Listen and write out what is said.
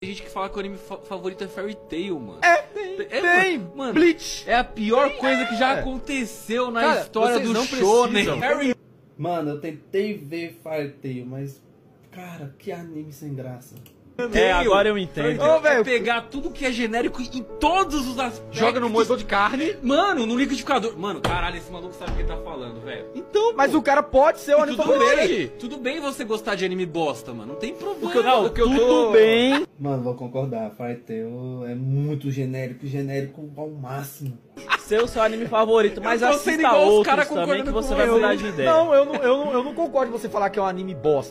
Tem gente que fala que o anime favorito é Fairy Tail, mano. Tem, mano. Bleach. É a pior coisa que já aconteceu na Cara, história vocês do não shonen. precisam. Mano, eu tentei ver Fairy Tail, mas... Cara, que anime sem graça. Agora eu entendo. Ô, velho, pegar tudo que é genérico em todos os aspectos. Joga no moedor de carne. Mano, no liquidificador. Mano, caralho, esse maluco sabe o que ele tá falando, velho. Então, mas o cara pode ser o anime favorito. Tudo bem você gostar de anime bosta, mano. Não tem problema. Não, tudo bem. Mano, vou concordar. Fairy Tail é muito genérico ao máximo. Ser o seu anime favorito, mas Eu tô sendo assista igual os outros cara também que concordando você com vai eu. mudar de ideia. Não, eu não concordo com você falar que é um anime bosta.